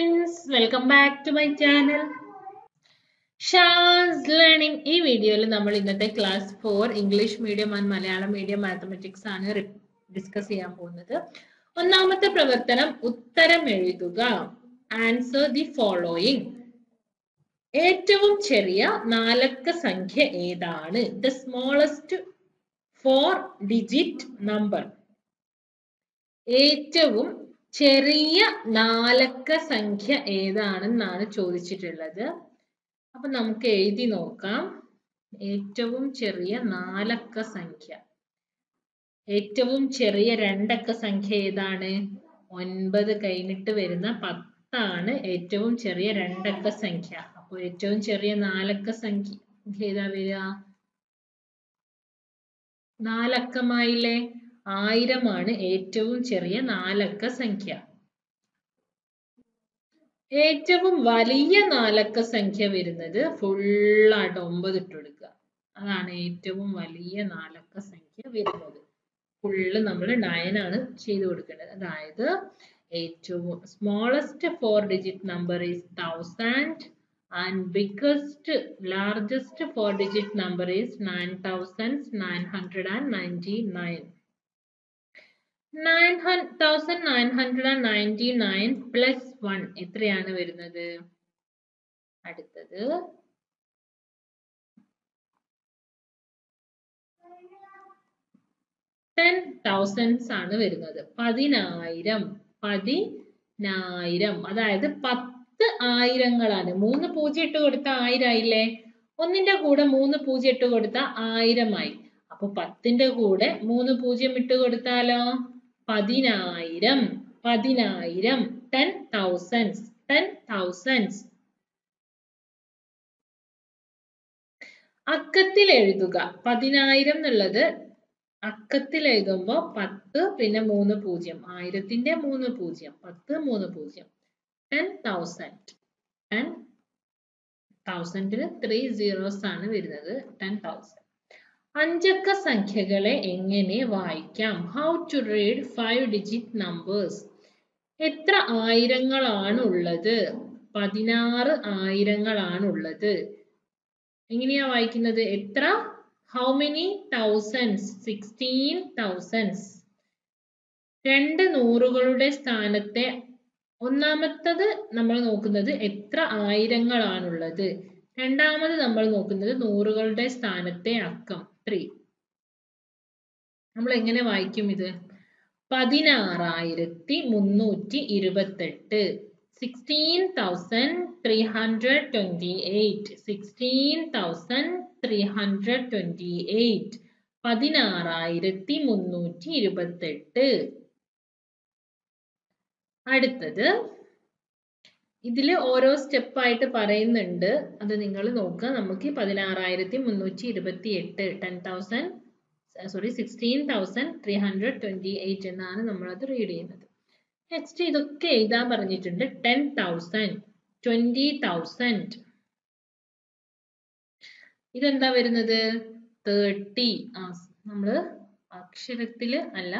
friends, welcome back to my channel. Shah's Learning. ഈ വീഡിയോയിൽ നമ്മൾ ഇന്നത്തെ class 4 English medium and Malayalam medium mathematics ആണ് ഡിസ്കസ് ചെയ്യാൻ പോകുന്നത്. ഒന്നാമത്തെ പ്രവർത്തനം ഉത്തരം എഴുതുക. Answer the following. ഏറ്റവും ചെറിയ നാലക്ക സംഖ്യ ഏതാണ്? The smallest 4-digit number. ഏറ്റവും ചെറിയ നാലക്ക സംഖ്യ ഏതാണെന്നാണ് ചോദിച്ചിട്ടുള്ളത്. അപ്പൊ നമുക്ക് എഴുതി നോക്കാം. ഏറ്റവും ചെറിയ നാലക്ക സംഖ്യ. ഏറ്റവും ചെറിയ രണ്ടക്ക സംഖ്യ ഏതാണ്? 9 കഴിഞ്ഞിട്ട് വരുന്ന 10 ആണ് ഏറ്റവും ചെറിയ രണ്ടക്ക സംഖ്യ. അപ്പൊ ഏറ്റവും ചെറിയ നാലക്ക സംഖ്യ ഏതാ വരിക? നാലക്കമായില്ലേ? 1000 ആണ് ഏറ്റവും ചെറിയ നാലക്ക സംഖ്യ. ഏറ്റവും വലിയ നാലക്ക സംഖ്യ വരുന്നത് ഫുള്ളായിട്ട് 9 ഇട്ട് കൊടുക്കുക. അതാണ് ഏറ്റവും വലിയ നാലക്ക സംഖ്യ വരുന്നത്. ഫുള്ള് നമ്മൾ 9 ആണ് ചെയ്തു കൊടുക്കേണ്ടത്. അതായത് ഏറ്റവും smallest 4-digit number is 1000 and biggest largest 4-digit number is 9999. 9999 plus 1 എത്രയാണ് വരുന്നത്? അടുത്തത് 10,000 ആണ് വരുന്നത്. 10,000. അതായത് 10 ആയിരങ്ങളാണ്. 3 പൂജ്യം ഇട്ട് കൊടുത്ത 1000 ആയില്ലേ? ഒന്നിന്റെ കൂടെ 3 പൂജ്യം ഇട്ട് കൊടുത്ത 1000 ആയി. അപ്പൊ 10ന്റെ കൂടെ 3 പൂജ്യം ഇട്ട് കൊടുത്താലോ? 10,000. 10,000. അക്കത്തിൽ എഴുതുക. 10,000 എന്നുള്ളത് അക്കത്തിൽ എഴുതുമ്പോ 10 പിന്നെ 3 പൂജ്യം. 1000ന്റെ 3 പൂജ്യം. 10 3 പൂജ്യം. 10,000. 10,000ന് 3 zeros ആണ് വരുന്നത്. 10,000. അഞ്ചക്ക സംഖ്യകളെ എങ്ങനെ വായിക്കാം? How to read 5-digit numbers. എത്ര ആയിരങ്ങളാണ് ഉള്ളത്? 16 ആയിരങ്ങളാണുള്ളത്. എങ്ങനെയാ വായിക്കുന്നത്? എത്ര? How many thousands? 16 thousands. രണ്ട് നൂറുകളുടെ സ്ഥാനത്തെ ഒന്നാമത്തത് നമ്മൾ നോക്കുന്നത് എത്ര ആയിരങ്ങളാണുള്ളത്. രണ്ടാമത് നമ്മൾ നോക്കുന്നത് നൂറുകളുടെ സ്ഥാനത്തെ അക്കം 3. നമ്മൾ എങ്ങനെ വായിക്കും ഇത്? 16,328. 16,328. 16,328. 16,328. അടുത്തത് ഇതില് ഓരോ സ്റ്റെപ്പായിട്ട് പറയുന്നുണ്ട്. അത് നിങ്ങൾ നോക്കുക. നമുക്ക് 16,328 16,328 എന്നാണ് നമ്മളത് റീഡ് ചെയ്യുന്നത്. നെക്സ്റ്റ് ഇതൊക്കെ എഴുതാൻ പറഞ്ഞിട്ടുണ്ട്. 10,000, 20,000. ഇതെന്താ വരുന്നത്? 30. നമ്മള് അക്ഷരത്തില് അല്ല,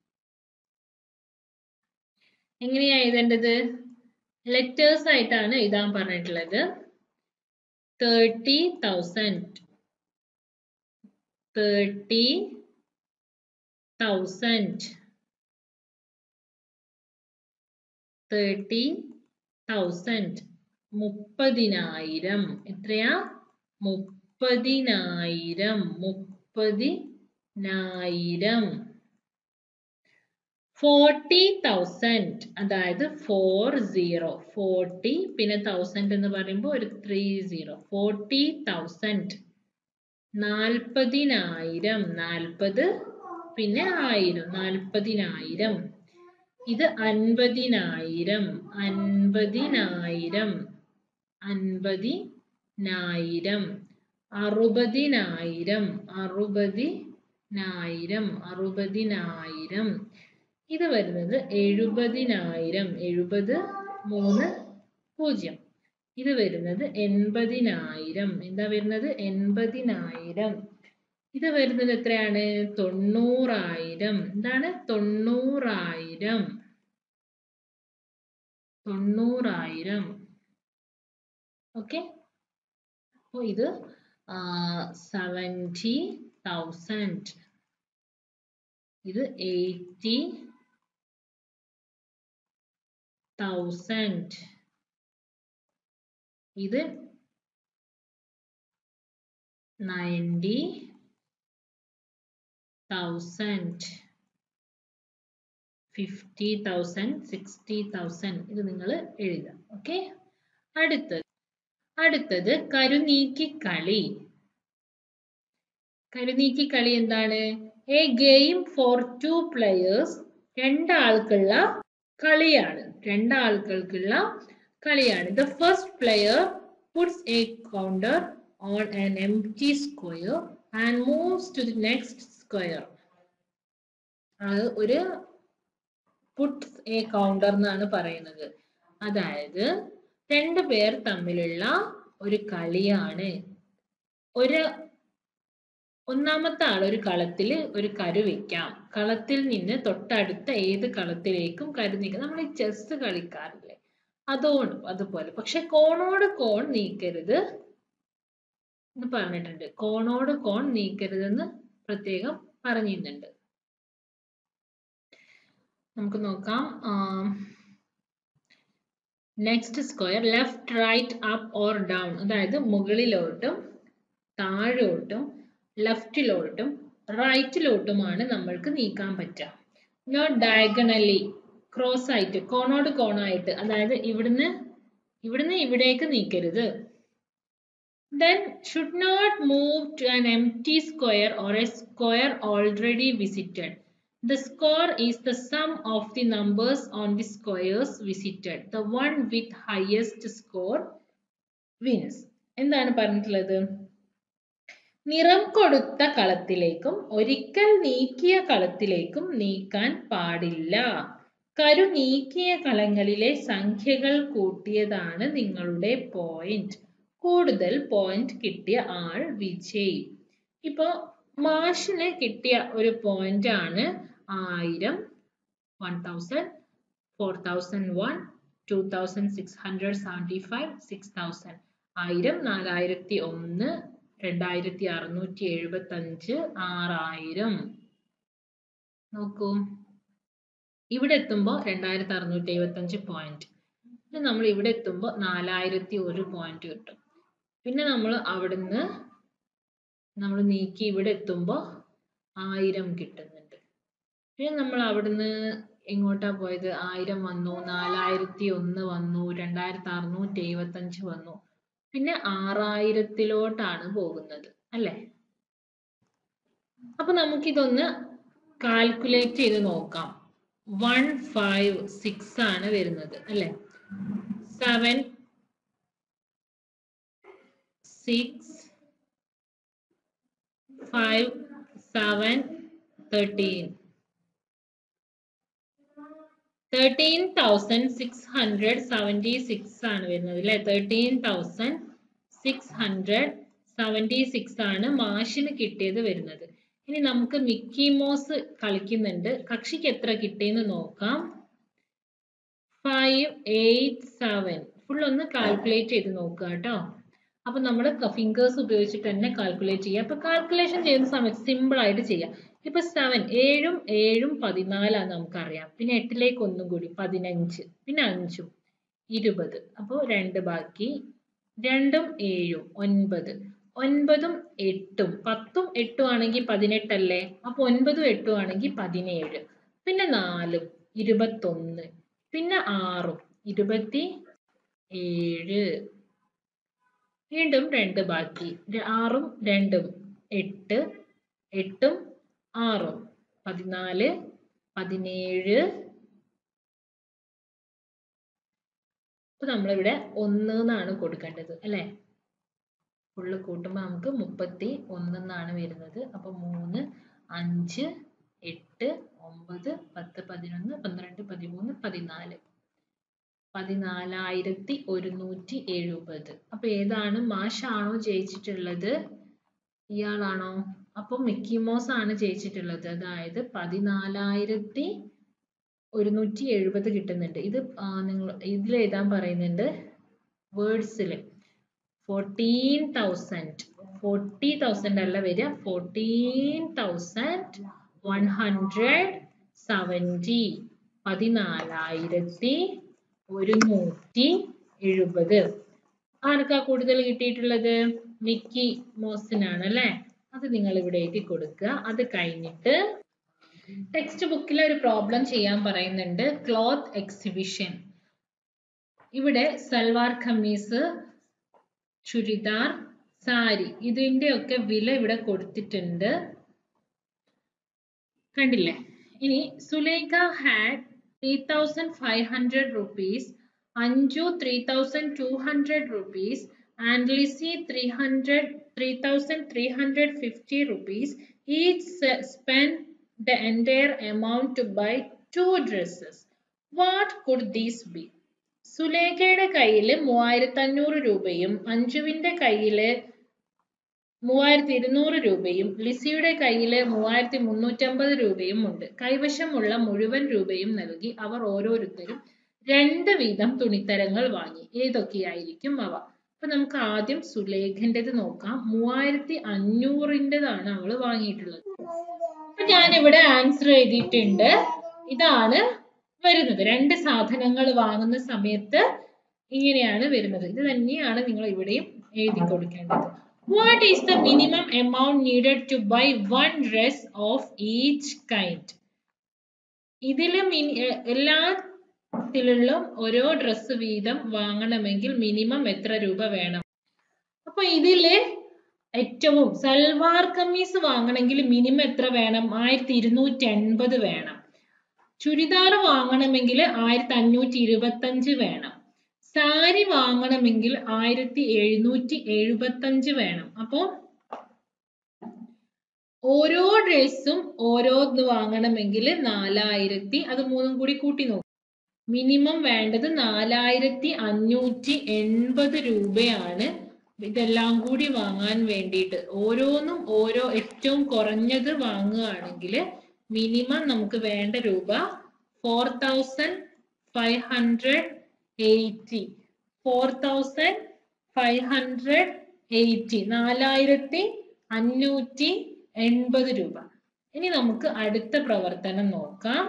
എങ്ങനെയാ എഴുതേണ്ടത്? ലെറ്റേഴ്സ് ആയിട്ടാണ് എഴുതാൻ പറഞ്ഞിട്ടുള്ളത്. 30,000. 30,000. 30,000. 30,000. എത്രയാ? 30,000. 30,000. 40,000. അതായത് 40. 40 പിന്നെ 1000 എന്ന് പറയുമ്പോൾ ഒരു 30. 40,000. 40,000. 40 പിന്നെ 1000. 40,000. ഇത് 50,000. 50,000. 50,000. 60,000. 60,000. 60,000. ഇത് വരുന്നത് 70,000. 70 3 0. ഇത് വരുന്നത് 80,000. എന്താ വരുന്നത്? 80,000. ഇത് വരുന്നത് എത്രയാണ്? 90,000. എന്താണ്? 90,000. 90,000. ഓക്കെ, അപ്പോൾ ഇത് 70,000. ഇത് 80,000. ഇത് 90,000. 50,000, 60,000. ഇത് നിങ്ങൾ എഴുതാം. ഓക്കെ, അടുത്തത് കരുനീക്കിക്കളി. കരുനീക്കിക്കളി എന്താണ്? A game for 2 players. രണ്ടാൾക്കുള്ള കളിയാണ്. The first player puts a counter on an empty square and moves to the next square. അത് ഒരു പുട്ട് എ കൗണ്ടർ എന്നാണ് പറയുന്നത്. അതായത് 2 പേർ തമ്മിലുള്ള ഒരു കളിയാണ്. ഒന്നാമത്തെ ആൾ ഒരു കളത്തിൽ ഒരു കരു വെക്കാം. കളത്തിൽ നിന്ന് തൊട്ടടുത്ത ഏത് കളത്തിലേക്കും കരു നീക്കാം. നമ്മൾ ഈ ചെസ് കളിക്കാറില്ലേ, അതുപോലെ. പക്ഷെ കോണോട് കോൺ നീക്കരുത് എന്ന് പറഞ്ഞിട്ടുണ്ട്. കോണോട് കോൺ നീക്കരുതെന്ന് പ്രത്യേകം പറഞ്ഞിരുന്നുണ്ട്. നമുക്ക് നോക്കാം. Next square left, right, up or down. അതായത് മുകളിലോട്ടും താഴോട്ടും ലെഫ്റ്റിലോട്ടും റൈറ്റിലോട്ടുമാണ് നമ്മൾക്ക് നീക്കാൻ പറ്റുക. നോട്ട് ഡയഗണലി, ക്രോസ് ആയിട്ട്, കോണോട് കോണായിട്ട്. അതായത് ഇവിടുന്ന് ഇവിടേക്ക് നീക്കരുത്. Then should not move to an empty square or a square already visited. The score is the sum of the numbers on the squares visited. The one with highest score wins. എന്താണ് പറഞ്ഞിട്ടുള്ളത്? നിറം കൊടുത്ത കളത്തിലേക്കും ഒരിക്കൽ നീക്കിയ കളത്തിലേക്കും നീക്കാൻ പാടില്ല. കരു നീക്കിയ കളങ്ങളിലെ സംഖ്യകൾ കൂട്ടിയതാണ് നിങ്ങളുടെ പോയിന്റ്. കൂടുതൽ പോയിന്റ് കിട്ടിയ ആൾ വിജയി. ഇപ്പോ മാഷിന് കിട്ടിയ ഒരു പോയിന്റ് ആണ് 1000, 1000, 4001, 2675, 6000. 1000, 4001, 2675, 6000. നോക്കൂ, ഇവിടെ എത്തുമ്പോൾ 2675 പോയിന്റ്. നമ്മൾ ഇവിടെ എത്തുമ്പോൾ 4001 പോയിന്റ് കിട്ടും. പിന്നെ നമ്മൾ അവിടുന്ന് നീക്കി ഇവിടെ എത്തുമ്പോൾ 1000 കിട്ടുന്നുണ്ട്. പിന്നെ നമ്മൾ അവിടുന്ന് എങ്ങോട്ടാ പോയത്? 1000 വന്നു, 4001 വന്നു, 2675 വന്നു, പിന്നെ 6000-ത്തിലോട്ടാണ് പോകുന്നത് അല്ലേ? അപ്പൊ നമുക്കിതൊന്ന് കാൽക്കുലേറ്റ് ചെയ്ത് നോക്കാം. 156 ആണ് വരുന്നത് അല്ലേ? 7, 6, 5, 7, 13. 13,676 ആണ് വരുന്നത് അല്ലെ? 13,676 ആണ് മാഷിന് കിട്ടിയത് വരുന്നത്. ഇനി നമുക്ക് മിക്കി മോസ് കളിക്കുന്നുണ്ട്. കക്ഷിക്ക് എത്ര കിട്ടിയെന്ന് നോക്കാം. 587. ഫുൾ ഒന്ന് കാൽക്കുലേറ്റ് ചെയ്ത് നോക്കുക കേട്ടോ. അപ്പൊ നമ്മൾ ഫിംഗേഴ്സ് ഉപയോഗിച്ചിട്ട് തന്നെ കാൽക്കുലേറ്റ് ചെയ്യുക. അപ്പൊ കാൽക്കുലേഷൻ ചെയ്യുന്ന സമയത്ത് സിമ്പിൾ ആയിട്ട് ചെയ്യാം. ഇപ്പൊ 7, 7ഉം 7ഉം 14 നമുക്കറിയാം. പിന്നെ 8ലേക്ക് ഒന്നും കൂടി 15, പിന്നെ 5ഉം 20. അപ്പോൾ 2 ബാക്കി. 2ഉം 7ഉം 9, 9ഉം 8ഉം 10ഉം 8ഉം ആണെങ്കിൽ 18 അല്ലേ? അപ്പൊ 9ഉം 8ഉം ആണെങ്കിൽ 17. പിന്നെ 4ഉം 21, പിന്നെ 6ഉം 27. വീണ്ടും 2 ബാക്കി. 6ഉം 2ഉം 8, 8ഉം 6ഉം 14, 17. അപ്പൊ നമ്മളിവിടെ 1 എന്നാണ് കൊടുക്കേണ്ടത് അല്ലെ? ഫുള്ള് കൂട്ടുമ്പോൾ നമുക്ക് 31 എന്നാണ് വരുന്നത്. അപ്പൊ 3, 5, 8, 9, 10, 11, 12, 13, 14. 14,170. അപ്പൊ ഏതാണ്? മാഷാണോ ജയിച്ചിട്ടുള്ളത്? ഇയാളാണോ? അപ്പൊ മിക്കി മൗസ് ആണ് ജയിച്ചിട്ടുള്ളത്. അതായത് 14,000 170 കിട്ടുന്നുണ്ട്. ഇത് നിങ്ങൾ ഇതിൽ എഴുതാൻ പറയുന്നുണ്ട് വേർഡ്സിൽ 40,000 അല്ല വരിക 14,170 14,170 ആർക്കാ കൂടുതൽ കിട്ടിയിട്ടുള്ളത്? മിക്കി മോസിനാണ് അല്ലേ? അത് നിങ്ങൾ ഇവിടെ എഴുതി കൊടുക്കുക. അത് കഴിഞ്ഞിട്ട് ടെക്സ്റ്റ് ബുക്കിൽ ഒരു പ്രോബ്ലം ചെയ്യാൻ പറയുന്നുണ്ട്. Cloth exhibition. ഇവിടെ സൽവാർ കമ്മീസ്, ചുരിദാർ, സാരി ഇതിന്റെ ഒക്കെ വില ഇവിടെ കൊടുത്തിട്ടുണ്ട്. കണ്ടില്ലേ? ഇനി Sulekha had 3,500 rupees, Anju 3,200 rupees and Lizzie 3,350 rupees. Each spent the entire amount to buy 2 dresses. What could these be? സുലേഖയുടെ കയ്യിൽ 3,500 രൂപയും അഞ്ജുവിന്റെ കയ്യിൽ 3,200 രൂപയും ലിസിയുടെ കയ്യിൽ 3,350 രൂപയും ഉണ്ട്. കൈവശമുള്ള മുഴുവൻ രൂപയും നൽകി അവർ ഓരോരുത്തരും 2 വീതം തുണിത്തരങ്ങൾ വാങ്ങി. ഏതൊക്കെയായിരിക്കും അവ? അപ്പൊ നമുക്ക് ആദ്യം സുലേഖന്റേത് നോക്കാം. 3,500ൻ്റെതാണ് അവള് വാങ്ങിയിട്ടുള്ളത്. അപ്പൊ ഞാനിവിടെ ആൻസർ എഴുതിയിട്ടുണ്ട്. ഇതാണ് വരുന്നത്. 2 സാധനങ്ങൾ വാങ്ങുന്ന സമയത്ത് ഇങ്ങനെയാണ് വരുന്നത്. ഇത് തന്നെയാണ് നിങ്ങൾ ഇവിടെയും എഴുതി കൊടുക്കേണ്ടത്. What is the minimum amount needed to buy 1 dress of each kind? ഇതില് എല്ലാത്തിലും ഓരോ ഡ്രസ് വീതം വാങ്ങണമെങ്കിൽ മിനിമം എത്ര രൂപ വേണം? അപ്പൊ ഇതില് ഏറ്റവും സൽവാർ കമ്മീസ് വാങ്ങണമെങ്കിൽ മിനിമം എത്ര വേണം? 1,280 വേണം. ചുരിദാർ വാങ്ങണമെങ്കിൽ 1,525 വേണം. സാരി വാങ്ങണമെങ്കിൽ 1,775 വേണം. അപ്പോ ഓരോ ഡ്രസ്സും ഓരോന്ന് വാങ്ങണമെങ്കിൽ 4,000 അത് മൂന്നും കൂടി കൂട്ടി നോക്കും. മിനിമം വേണ്ടത് 4,580 രൂപയാണ് ഇതെല്ലാം കൂടി വാങ്ങാൻ വേണ്ടിയിട്ട്. ഓരോന്നും ഓരോ ഏറ്റവും കുറഞ്ഞത് വാങ്ങുകയാണെങ്കിൽ മിനിമം നമുക്ക് വേണ്ട രൂപ 4,580 4,580 രൂപ. ഇനി നമുക്ക് അടുത്ത പ്രവർത്തനം നോക്കാം.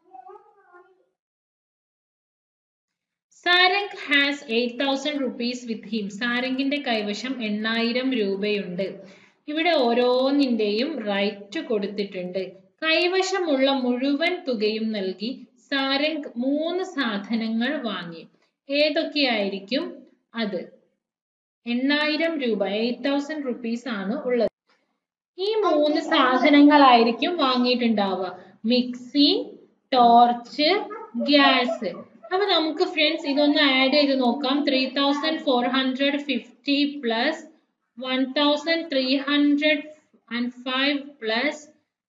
Sarang has 8,000 rupees with him. സാരംഗിന്റെ കൈവശം 8,000 രൂപയുണ്ട്. ഇവിടെ ഓരോന്നിന്റെയും റൈറ്റ് കൊടുത്തിട്ടുണ്ട്. കൈവശമുള്ള മുഴുവൻ തുകയും നൽകി സാരംഗ് 3 സാധനങ്ങൾ വാങ്ങി. ഏതൊക്കെയായിരിക്കും അത്? 8,000 രൂപ 8,000 rupees ആണ് ഉള്ളത്. ഈ 3 സാധനങ്ങളായിരിക്കും വാങ്ങിയിട്ടുണ്ടാവുക. Mixie, torch, gas. അപ്പൊ നമുക്ക് ഫ്രണ്ട്സ് ഇതൊന്ന് ആഡ് ചെയ്ത് നോക്കാം. 3,450 പ്ലസ് 1,305 പ്ലസ്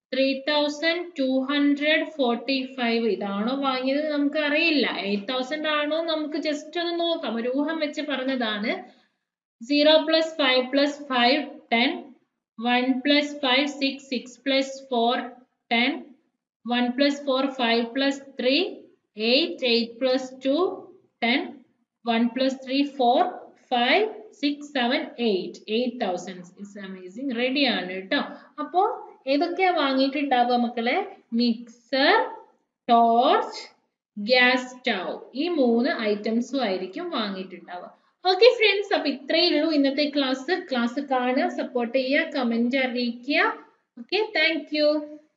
3,245 ഇതാണോ വാങ്ങിയത് നമുക്ക് അറിയില്ല. 8,000 ആണോ നമുക്ക് ജസ്റ്റ് ഒന്ന് നോക്കാം. ഒരു ഊഹം വെച്ച് പറഞ്ഞതാണ്. 0 plus 5 plus 5 10, 1 plus 5 6, 6 plus 4 10, 1 plus 4 5 plus 3 8, 8 plus 2 10, 1 plus 3 4 5 6 7 8, 8,000. It's amazing. Ready ആണ് കേട്ടോ. അപ്പോ ഏതൊക്കെയാ വാങ്ങിയിട്ടുണ്ടാവുക മക്കളെ? Mixer, torch, gas stove. ഈ 3 ഐറ്റംസും ആയിരിക്കും വാങ്ങിയിട്ടുണ്ടാവുക. ഓക്കെ ഫ്രണ്ട്സ്, അപ്പൊ ഇത്രയേ ഉള്ളൂ ഇന്നത്തെ ക്ലാസ്. ക്ലാസ് കാണുക, സപ്പോർട്ട് ചെയ്യുക, കമന്റ് അറിയിക്കുക. Okay, thank U.